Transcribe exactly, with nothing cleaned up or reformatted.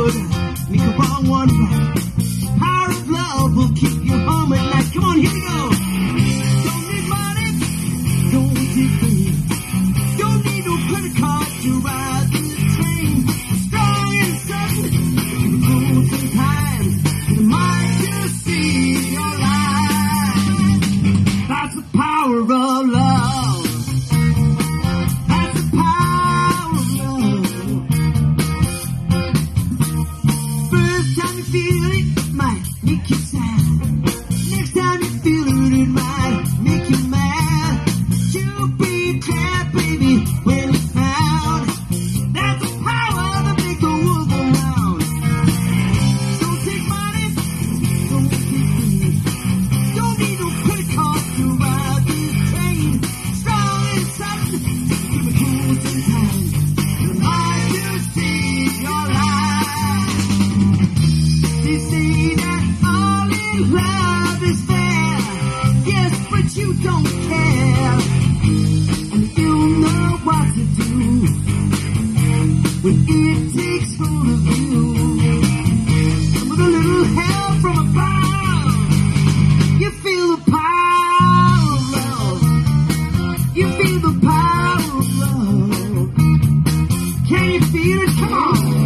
road, make a wrong one right. Power of love will keep you home at night. Come on, here we go. Don't need money, don't need fame, don't need no credit card to ride this train. Strong and sudden, through some time, you might just save your life. That's the power of love. That's the power of love. First time you feel it, it might make you sad. Next time you feel it, it might make you mad. You be glad, baby, when it's found. That's the power that makes the world go round. Don't take money, don't take money, don't need no credit card to ride this train. Strong and sudden, keep it cool sometimes. You might just save your life. They say that all in love is fair, yes, but you don't care. And you know what to do when it takes hold of you. And with a little help from above, you feel the power of love. You feel the power of love. Can you feel it? Come on.